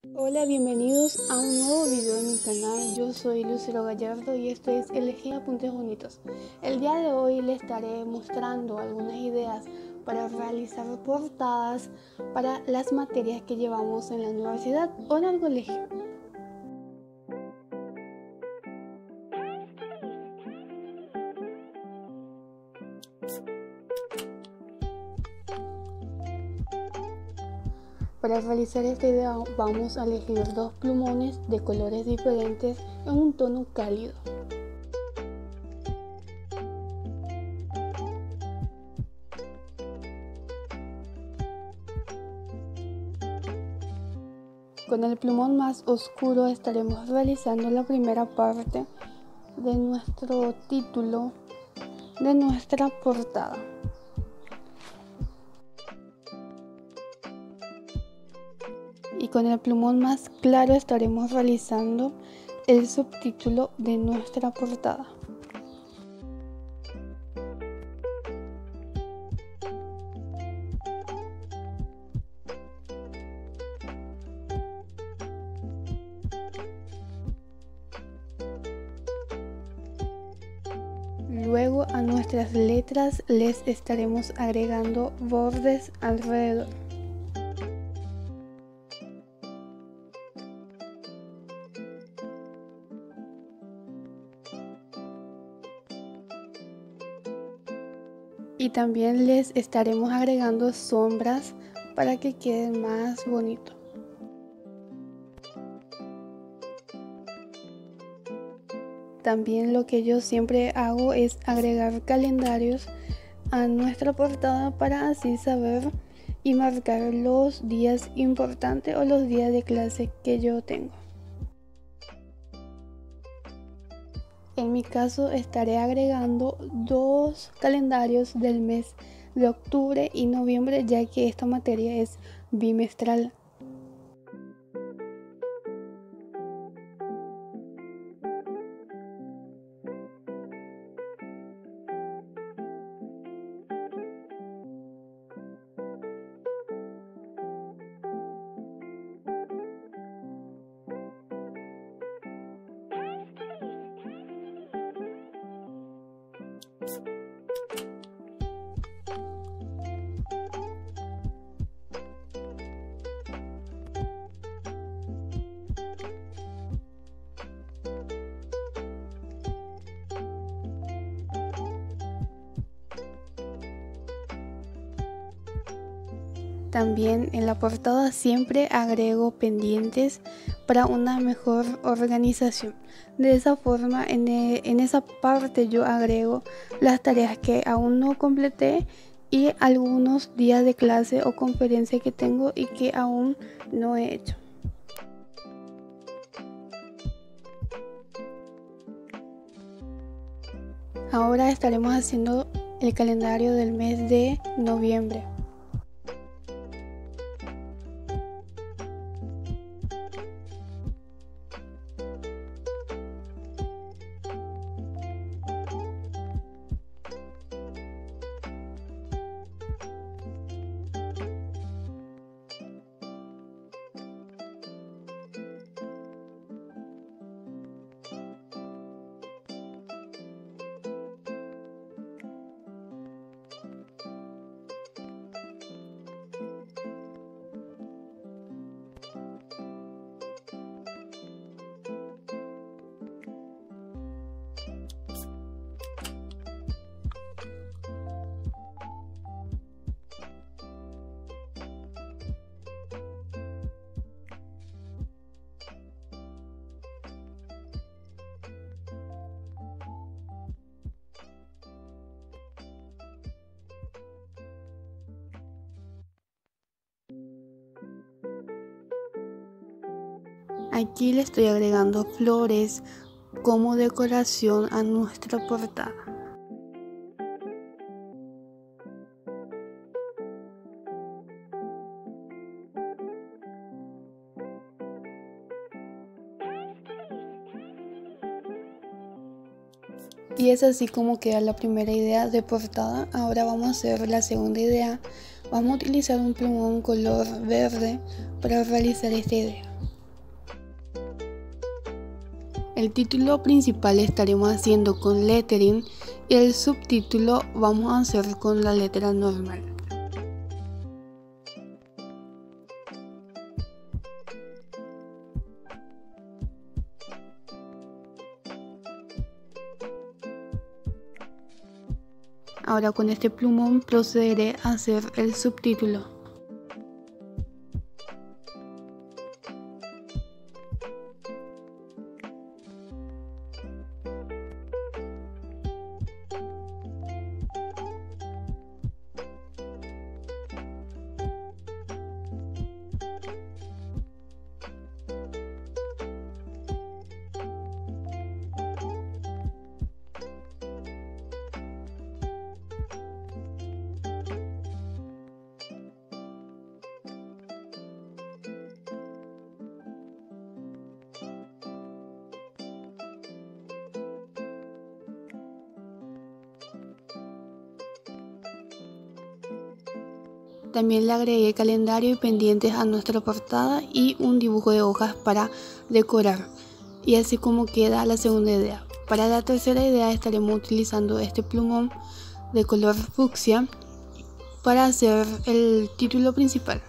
Hola, bienvenidos a un nuevo video en mi canal. Yo soy Lucero Gallardo y esto es Elegir Apuntes Bonitos. El día de hoy les estaré mostrando algunas ideas para realizar portadas para las materias que llevamos en la universidad o en el colegio. Para realizar esta idea vamos a elegir dos plumones de colores diferentes en un tono cálido. Con el plumón más oscuro estaremos realizando la primera parte de nuestro título de nuestra portada. Y con el plumón más claro estaremos realizando el subtítulo de nuestra portada. Luego a nuestras letras les estaremos agregando bordes alrededor. Y también les estaremos agregando sombras para que quede más bonito. También lo que yo siempre hago es agregar calendarios a nuestra portada para así saber y marcar los días importantes o los días de clase que yo tengo. En mi caso estaré agregando dos calendarios del mes de octubre y noviembre, ya que esta materia es bimestral. También en la portada siempre agrego pendientes para una mejor organización. De esa forma en esa parte yo agrego las tareas que aún no completé y algunos días de clase o conferencia que tengo y que aún no he hecho. Ahora estaremos haciendo el calendario del mes de noviembre. Aquí le estoy agregando flores como decoración a nuestra portada. Y es así como queda la primera idea de portada. Ahora vamos a hacer la segunda idea. Vamos a utilizar un plumón color verde para realizar esta idea. El título principal estaremos haciendo con lettering y el subtítulo vamos a hacer con la letra normal. Ahora con este plumón procederé a hacer el subtítulo. También le agregué calendario y pendientes a nuestra portada y un dibujo de hojas para decorar. Y así como queda la segunda idea. Para la tercera idea estaremos utilizando este plumón de color fucsia para hacer el título principal.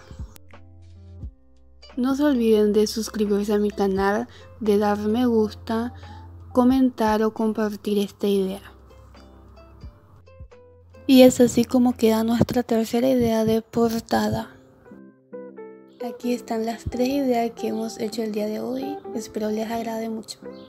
No se olviden de suscribirse a mi canal, de dar me gusta, comentar o compartir esta idea. Y es así como queda nuestra tercera idea de portada. Aquí están las 3 ideas que hemos hecho el día de hoy. Espero les agrade mucho.